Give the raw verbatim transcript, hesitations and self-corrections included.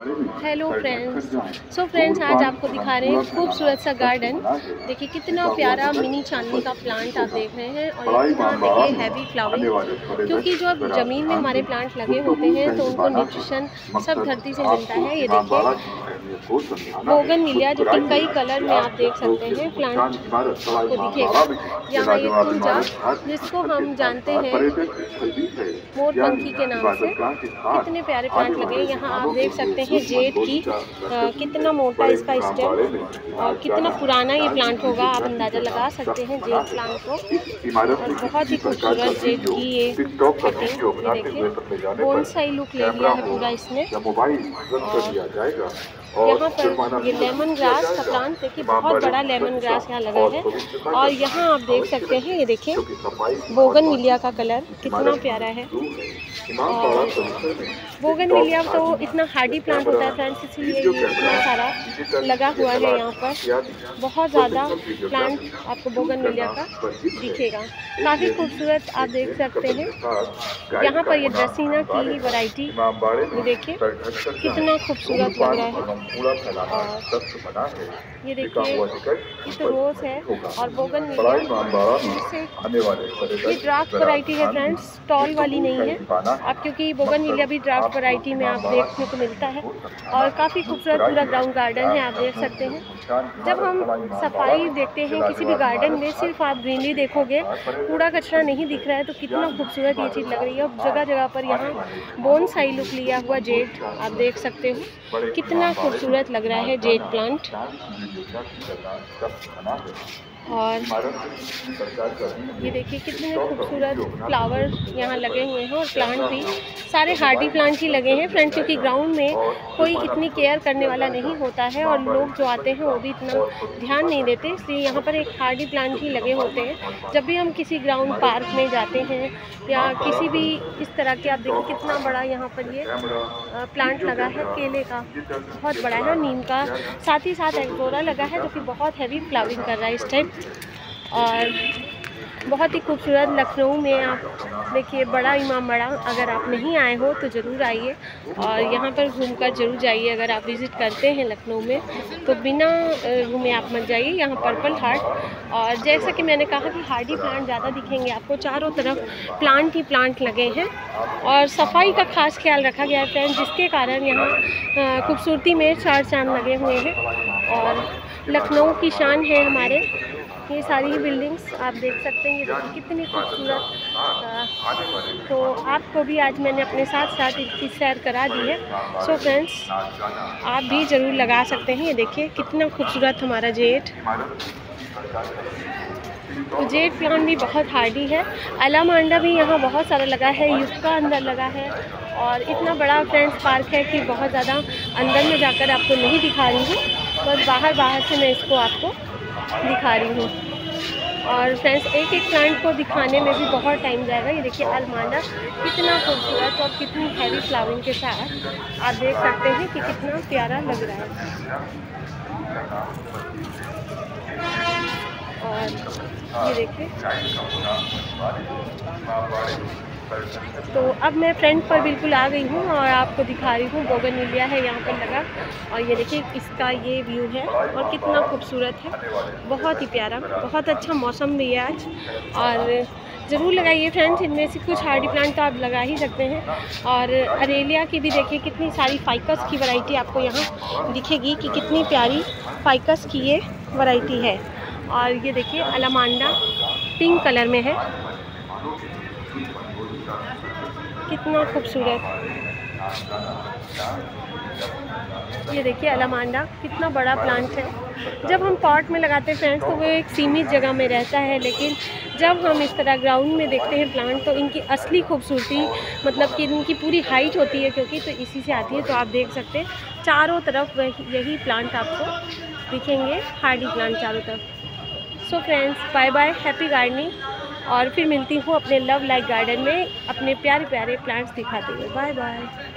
Hello friends. So friends, आज आपको दिखा रहे हैं खूबसूरत सा गार्डन। देखिए कितना प्यारा मिनी चांदनी का प्लांट आप देख रहे हैं, और इतना देखिए हैवी फ्लावरिंग, क्योंकि जो अब ज़मीन में हमारे प्लांट लगे होते हैं तो उनको न्यूट्रिशन सब धरती से मिलता है। ये देखिए बोगनविलिया, जो कि कई कलर में आप देख सकते हैं प्लांट को दिखेगा। यहाँ ये कुंजा, जिसको हम जानते हैं मोरपंखी के नाम से, कितने प्यारे प्लांट लगे हैं। यहाँ आप देख सकते हैं जेड की आ, कितना मोटा इसका स्टेम और कितना पुराना ये प्लांट होगा, आप अंदाज़ा लगा सकते हैं जेड प्लांट को। और बहुत ही खूबसूरत जेड की ये कटिंग, ये देखिए बोनसाई लुक ले लिया है पूरा इसने। और यहाँ पर ये लेमन ग्रास का प्लांट देखिए, बहुत बड़ा लेमन ग्रास यहाँ लगा है। और यहाँ आप देख सकते हैं, ये देखिए बोगनविलिया का कलर कितना प्यारा है। और बोगनविलिया तो इतना हार्डी प्लांट होता है फ्रेंड्स, इसीलिए ये इतना सारा लगा हुआ है यहाँ पर। बहुत ज़्यादा प्लांट आपको बोगनविलिया का दिखेगा, काफ़ी खूबसूरत आप देख सकते हैं। यहाँ पर ये ड्रेसिना की वैरायटी देखिए कितना खूबसूरत लग रहा है। और ये देखिए ये तो रोज़ है और बोगनविलिया ये ड्राफ्ट वैरायटी है फ्रेंड्स, टॉल वाली नहीं है। अब क्योंकि बोगनविलिया भी ड्राफ्ट वैरायटी में आप देखने को मिलता है। और काफ़ी खूबसूरत पूरा ग्राउंड गार्डन है, आप देख सकते हैं। जब हम सफाई देखते हैं किसी भी गार्डन में, सिर्फ आप ग्रीनरी देखोगे, कूड़ा कचरा नहीं दिख रहा है, तो कितना खूबसूरत ये चीज़ लग रही है। और जगह जगह पर यहाँ बोनसाई लुक लिया हुआ जेड आप देख सकते हो, कितना खूबसूरत लग रहा है जेड प्लांट। और ये देखिए कितने खूबसूरत फ्लावर यहाँ लगे हुए हैं, और प्लांट भी सारे हार्डी प्लांट ही लगे हैं फ्रेंड्स, क्योंकि ग्राउंड में कोई इतनी केयर करने वाला नहीं होता है और लोग जो आते हैं वो भी इतना ध्यान नहीं देते, इसलिए यहाँ पर एक हार्डी प्लांट ही लगे होते हैं। जब भी हम किसी ग्राउंड पार्क में जाते हैं या किसी भी इस तरह के, आप देखिए कितना बड़ा यहाँ पर ये प्लांट लगा है केले का, बहुत बड़ा है। नीम का साथ ही साथ एंगोरा लगा है, जो कि बहुत हैवी फ्लावरिंग कर रहा है इस टाइम। और बहुत ही खूबसूरत लखनऊ में आप देखिए बड़ा इमाम बाड़ा, अगर आप नहीं आए हो तो ज़रूर आइए और यहाँ पर घूमकर ज़रूर जाइए। अगर आप विज़िट करते हैं लखनऊ में तो बिना घूमे आप मत जाइए। यहाँ पर्पल हार्ट, और जैसा कि मैंने कहा कि हार्डी प्लांट ज़्यादा दिखेंगे आपको, चारों तरफ प्लांट ही प्लांट लगे हैं। और सफाई का खास ख्याल रखा गया है फ्रेंड्स, जिसके कारण यहाँ खूबसूरती में चार चांद लगे हुए हैं। और लखनऊ की शान है हमारे ये सारी बिल्डिंग्स, आप देख सकते हैं ये देखिए कितनी खूबसूरत। तो आपको भी आज मैंने अपने साथ साथ इसकी सैर करा दी है। सो फ्रेंड्स, आप भी ज़रूर लगा सकते हैं। ये देखिए कितना खूबसूरत हमारा जेड। तो जेड प्लांट भी बहुत हार्डी है। अलामांडा भी यहाँ बहुत सारा लगा है, युक्का अंदर लगा है। और इतना बड़ा फ्रेंड्स पार्क है कि बहुत ज़्यादा अंदर में जाकर आपको नहीं दिखा रही हूँ, बस बाहर बाहर से मैं इसको आपको दिखा रही हूँ। और फ्रेंड्स, एक एक प्लांट को दिखाने में भी बहुत टाइम जाएगा। ये देखिए अलमांडा कितना खूबसूरत और कितनी हैवी फ्लावरिंग के साथ आप देख सकते हैं कि कितना प्यारा लग रहा है। और ये देखिए, तो अब मैं फ्रंट पर बिल्कुल आ गई हूँ और आपको दिखा रही हूँ बोगनविलिया है यहाँ पर लगा। और ये देखिए इसका ये व्यू है और कितना खूबसूरत है, बहुत ही प्यारा। बहुत अच्छा मौसम भी है आज, और ज़रूर लगाइए फ्रेंड्स। इनमें से कुछ हार्डी प्लांट तो आप लगा ही सकते हैं। और अरेलिया की भी देखिए कितनी सारी फाइकस की वैरायटी आपको यहाँ दिखेगी कि कितनी प्यारी फाइकस की ये वैरायटी है। और ये देखिए अलामांडा पिंक कलर में है, कितना खूबसूरत। ये देखिए अलामांडा कितना बड़ा प्लांट है। जब हम पॉट में लगाते हैं फ्रेंड्स तो वो एक सीमित जगह में रहता है, लेकिन जब हम इस तरह ग्राउंड में देखते हैं प्लांट तो इनकी असली खूबसूरती, मतलब कि इनकी पूरी हाइट होती है, क्योंकि तो इसी से आती है। तो आप देख सकते हैं चारों तरफ यही प्लांट आपको दिखेंगे, हार्डी प्लांट चारों तरफ। So friends, bye bye, happy gardening. और फिर मिलती हूँ अपने लव लाइक गार्डन में अपने प्यारे प्यारे प्लांट्स दिखाते हुए। Bye bye.